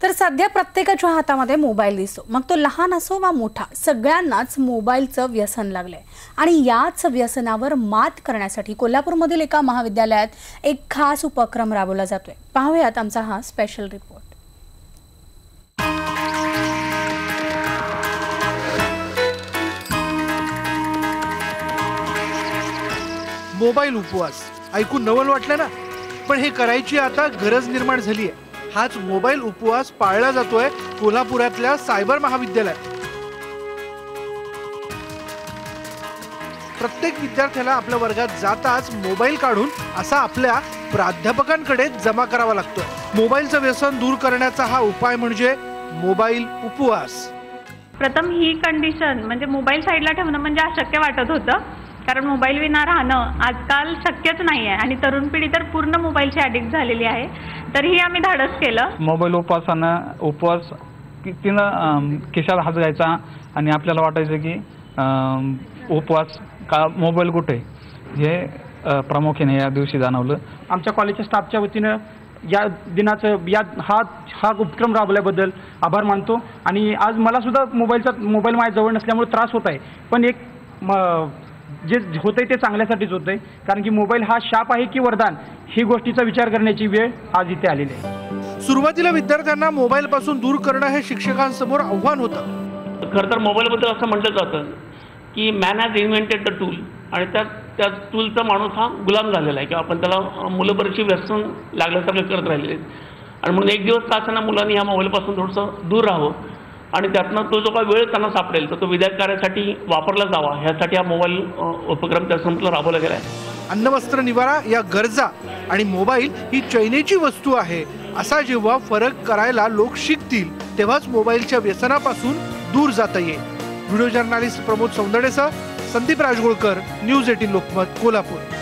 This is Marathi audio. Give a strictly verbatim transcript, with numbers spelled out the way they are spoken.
तर सध्या प्रत्येकाच्या हातामध्ये मोबाईल दिसतो, मग तो लहान असो वा मोठा, सगळ्यांनाच मोबाईलचं व्यसन लागलंय। आणि याच व्यसनावर मात करण्यासाठी कोल्हापूरमधील एका महाविद्यालयात एक खास उपक्रम राबवला जातोय। पाहूयात आमचा हा स्पेशल रिपोर्ट। मोबाईल उपवास ऐकून नवल वाटलं ना, पण हे करायची आता गरज निर्माण झाली आहे। हाच मोबाईल उपवास पाळला जातोय कोल्हापुरातल्या सायबर महाविद्यालयात। प्रत्येक विद्यार्थ्याला आपल्या वर्गात जाताच मोबाईल काढून असा आपल्या प्राध्यापकांकडे जमा करावा लागतोय। मोबाईलचं व्यसन दूर करण्याचा हा उपाय म्हणजे मोबाईल उपवास। प्रथम ही कंडिशन म्हणजे मोबाईल साईडला ठेवणं म्हणजे अशक्य वाटत होतं, कारण मोबाईल विना राहणं आजकाल शक्यच नाही आहे आणि तरुण पिढी तर पूर्ण मोबाईलची ॲडिक्ट झालेली आहे। तरीही आम्ही धाडस केलं। मोबाईल उपवासानं उपवास तिनं खिशात हात घ्यायचा आणि आपल्याला वाटायचं की उपवास का मोबाईल कुठे, हे प्रामुख्याने या दिवशी जाणवलं। आमच्या कॉलेजच्या स्टाफच्या वतीनं या दिनाचं या हा हा उपक्रम राबवल्याबद्दल आभार मानतो। आणि आज मला सुद्धा मोबाईलचा मोबाईल माझ्या जवळ नसल्यामुळे त्रास होत आहे, पण एक जे होतंय ते चांगल्यासाठीच होतंय, कारण की मोबाईल हा शाप आहे की वरदान ही गोष्टीचा विचार करण्याची वेळ आज इथे आलेली आहे। सुरुवातीला विद्यार्थ्यांना मोबाईल पासून दूर करणं हे शिक्षकांसमोर आव्हान होतं। खरं तर मोबाईलबद्दल असं म्हटलं जातं की man has invented the tool, आणि त्या त्या टूलचा माणूस हा गुलाम झालेला आहे, किंवा आपण त्याला मुलं बरीचशी व्यसन लागल्यासारखं करत राहिलेले आहेत। आणि म्हणून एक दिवस का असताना मुलांनी ह्या मोबाईलपासून थोडंसं दूर राहावं आणि त्यातनं तो जो काही वेळ त्यांना सापडेल तर तो विद्यार्थी कार्यासाठी वापरला जावा, ह्यासाठी हा मोबाईल उपक्रम त्या संस्थेला राबवला गेला आहे। अन्न वस्त्र निवारा या गरजा आणि मोबाईल ही चैनीची वस्तू आहे असा जेव्हा फरक करायला लोक शिकतील, तेव्हाच मोबाईलच्या व्यसनापासून दूर जाता येईल। व्हिडिओ जर्नलिस्ट प्रमोद सौंदडेसह संदीप राजगोळकर, न्यूज अठरा लोकमत, कोल्हापूर।